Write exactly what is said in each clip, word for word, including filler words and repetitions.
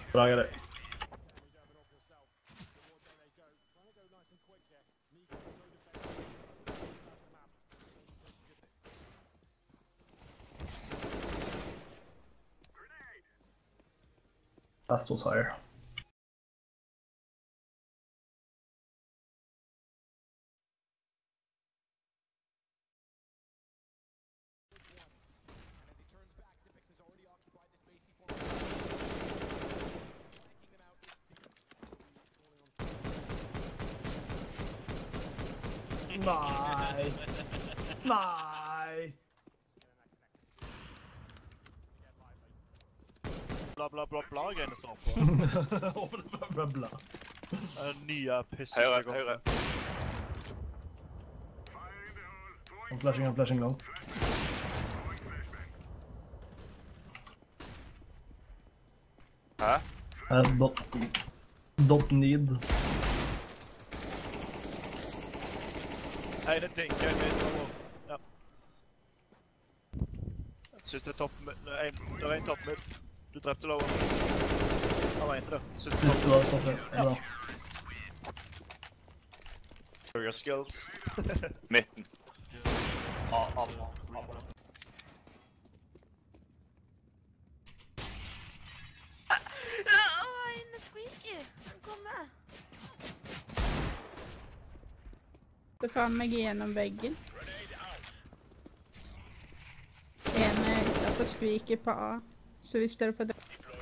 Bra greier. Best was higher. Nei. Nei. Bla, bla, bla, bla, greiene står på. bla, bla, bla. Uh, nye piss. Høyre, høyre. I'm flashing, I'm flashing long. Hæ? Uh, don't, don't need. Nei, det tenker jeg litt. Ja. Siste topp med... Nei, det er en topp med... Du drepte loven. Han var ikke det. Siste topp. Siste var topp. Bra. Høyre skills. Midten. Ja, alla. Åh, inne squeaky! Han kommer! Det fann meg gjennom veggen. En er utenfor squeaky på A. Så hvis dere får det.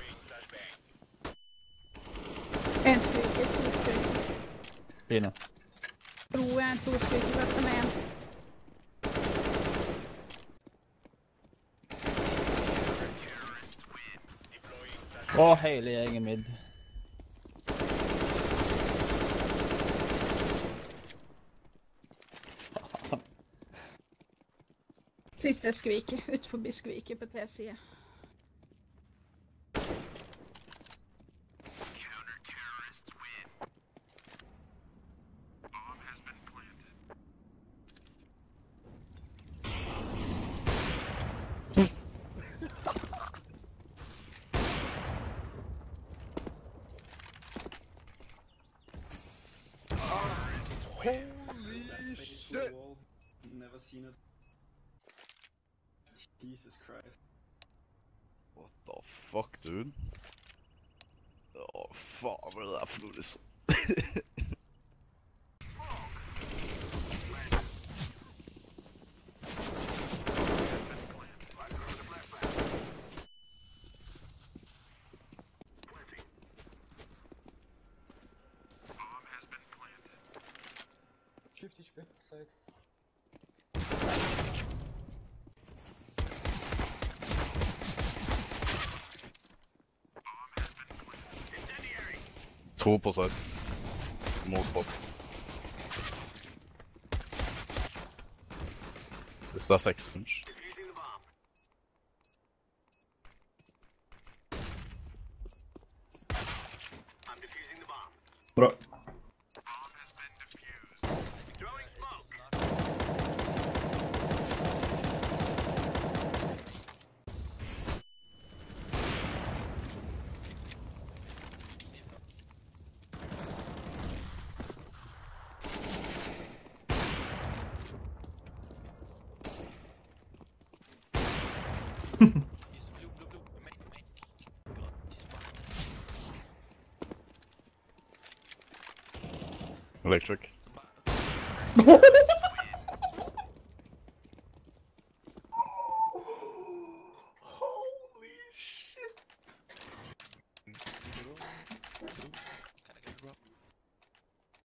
En squeaky, to squeaky. Fine. Ro er en to squeaky, hva som er en? Å, hele gjengen mid. Siste squeaky, ut forbi squeaky på T-sida. Holy shit! Never seen it. Jesus Christ. What the fuck, dude? Åh, faen, hva er det der for noe, liksom? fifty H P, side. To på seg. Mot pop. Hvis det er seks inch. Bra. Electric.